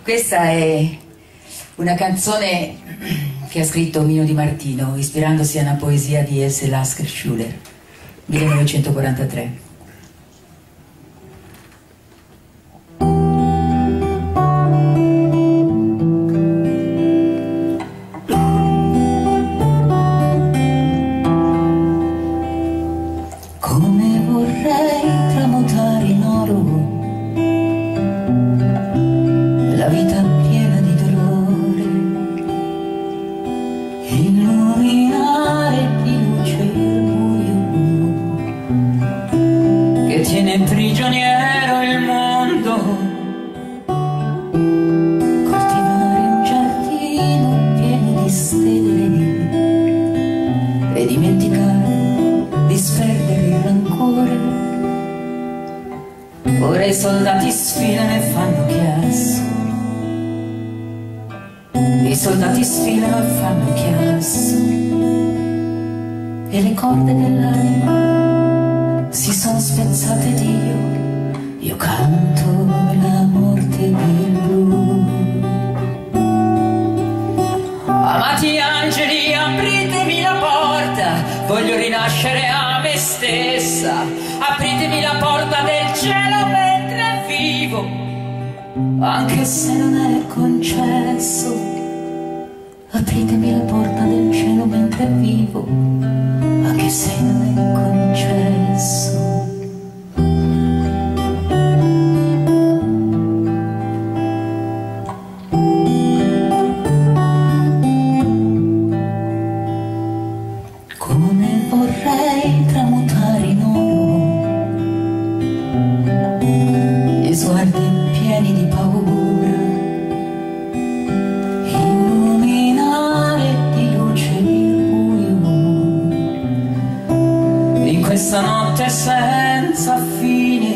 Questa è una canzone che ha scritto Mino Di Martino, ispirandosi a una poesia di S. Lasker Schuller, 1943. Come vorrei tramutare in oro la vita piena di dolore, illuminare di luce il buio che tiene prigioniero il mondo, coltivare un giardino pieno di stelle e dimenticare, disperdere il rancore. Ora i soldati sfilano e fanno chiasso, i soldati sfilano e fanno chiasso, e le corde dell'anima si sono spezzate ed io canto la morte del blu. Amati angeli, apritemi la porta, voglio rinascere a me stessa, apritemi la porta del cielo mentre vivo, anche se non è concesso. Apritemi la porta del cielo mentre vivo, anche se non è concesso. Come vorrei tramutare in oro gli sguardi pieni di paura, illuminare di luce il buio in questa notte senza fine,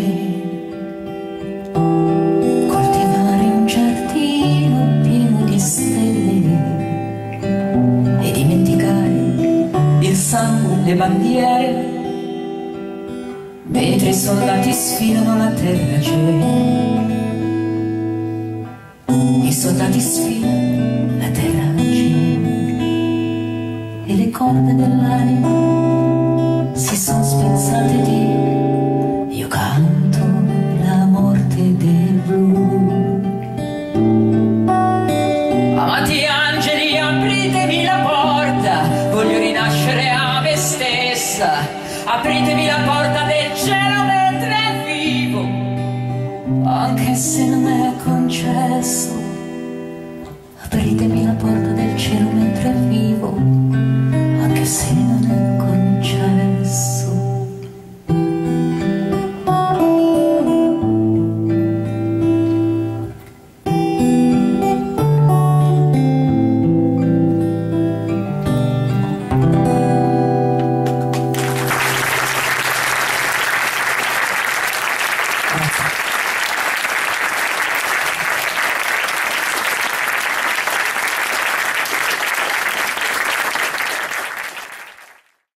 coltivare un giardino pieno di stelle e dimenticare il sangue, le bandiere, mentre i soldati sfilano la terra c'è. I soldati sfilano, la terra c'è, e le corde dell'anima si sono spezzate ed io canto la morte del blu. Amati angeli, apritemi la porta, voglio rinascere a me stessa, apritemi la porta del cielo mentre vivo, anche se non è concesso. Apritemi la porta del cielo mentre vivo,